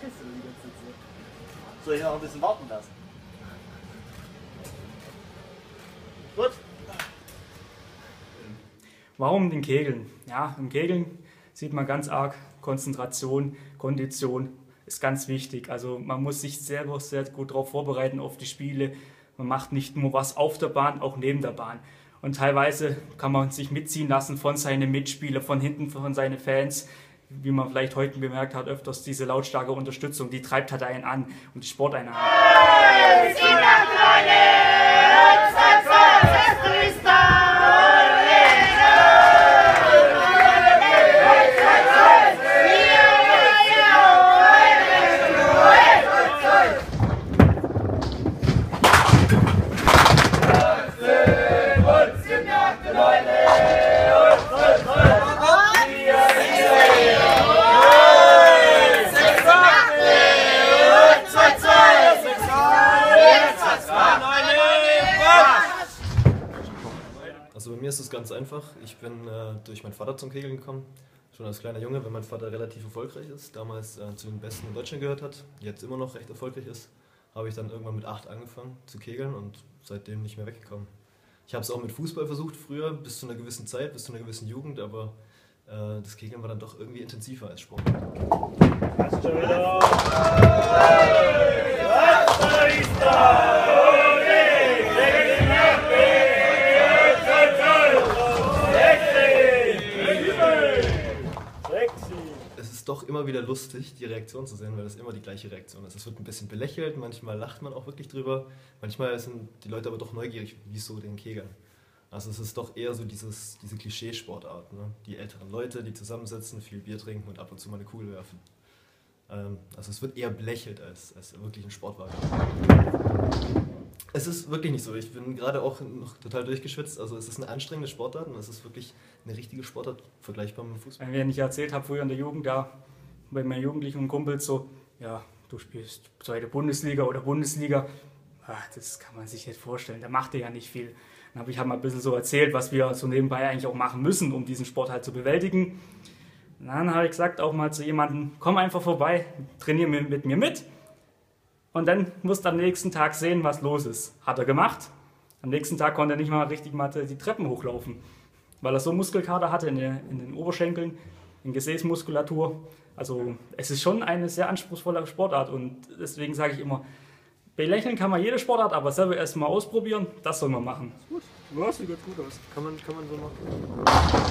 verpisst du die ganze Zeit? Soll ich noch ein bisschen warten lassen? Gut. Warum den Kegeln? Ja, im Kegeln sieht man ganz arg Konzentration, Kondition ist ganz wichtig. Also man muss sich selber sehr gut darauf vorbereiten auf die Spiele. Man macht nicht nur was auf der Bahn, auch neben der Bahn. Und teilweise kann man sich mitziehen lassen von seinen Mitspielern, von hinten von seinen Fans. Wie man vielleicht heute bemerkt hat, öfters diese lautstarke Unterstützung, die treibt halt einen an und die Sport einen an. Also bei mir ist es ganz einfach. Ich bin durch meinen Vater zum Kegeln gekommen. Schon als kleiner Junge, wenn mein Vater relativ erfolgreich ist, damals zu den Besten in Deutschland gehört hat, jetzt immer noch recht erfolgreich ist, habe ich dann irgendwann mit 8 angefangen zu kegeln und seitdem nicht mehr weggekommen. Ich habe es auch mit Fußball versucht früher, bis zu einer gewissen Zeit, bis zu einer gewissen Jugend, aber das Kegeln war dann doch irgendwie intensiver als Sport. Es ist doch immer wieder lustig, die Reaktion zu sehen, weil das immer die gleiche Reaktion ist. Es wird ein bisschen belächelt, manchmal lacht man auch wirklich drüber, manchmal sind die Leute aber doch neugierig, wieso den Kegeln. Also es ist doch eher so diese Klischeesportart, ne? Die älteren Leute, die zusammensitzen, viel Bier trinken und ab und zu mal eine Kugel werfen. Also es wird eher belächelt als wirklich ein Sportwagen. Es ist wirklich nicht so. Ich bin gerade auch noch total durchgeschwitzt. Also es ist eine anstrengende Sportart und es ist wirklich eine richtige Sportart, vergleichbar mit dem Fußball. Wenn ich erzählt habe, früher in der Jugend, da bei meinen Jugendlichen Kumpels so, ja, du spielst zweite Bundesliga oder Bundesliga, das kann man sich nicht vorstellen, da macht er ja nicht viel. Dann habe ich halt mal ein bisschen so erzählt, was wir so nebenbei eigentlich auch machen müssen, um diesen Sport halt zu bewältigen. Und dann habe ich gesagt auch mal zu jemandem, komm einfach vorbei, trainier mit mir mit. Und dann musst du am nächsten Tag sehen, was los ist. Hat er gemacht. Am nächsten Tag konnte er nicht mal richtig mal die Treppen hochlaufen, weil er so Muskelkater hatte in den Oberschenkeln, in Gesäßmuskulatur. Also es ist schon eine sehr anspruchsvolle Sportart und deswegen sage ich immer, belächeln kann man jede Sportart, aber selber erst mal ausprobieren, das soll man machen. Gut, du sieht ganz gut aus. Kann man so machen.